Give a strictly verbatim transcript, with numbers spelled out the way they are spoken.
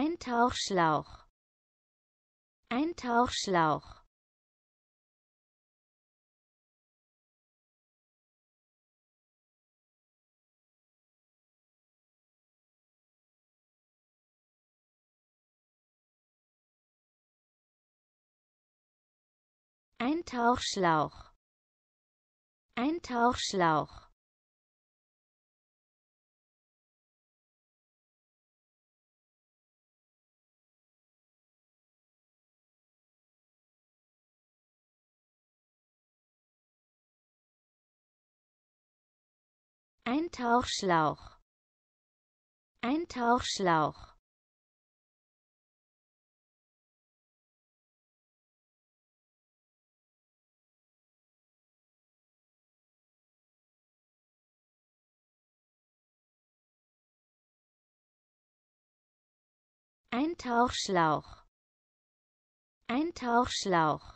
Ein Tauchschlauch. Ein Tauchschlauch. Ein Tauchschlauch. Ein Tauchschlauch. Ein Tauchschlauch. Ein Tauchschlauch. Ein Tauchschlauch. Ein Tauchschlauch.